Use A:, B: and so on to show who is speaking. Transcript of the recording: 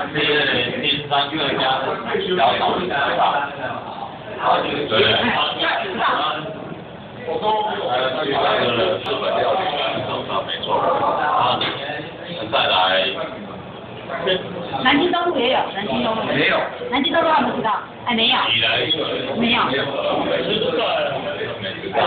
A: 是第三个家比较少的地方。对。去那个日本料理手上没错。再来。
B: 南京东路也有，南京东路
A: 没有。
B: 南京东路还不知道，还没有。
A: 你来。
B: 没有。
A: 没知道。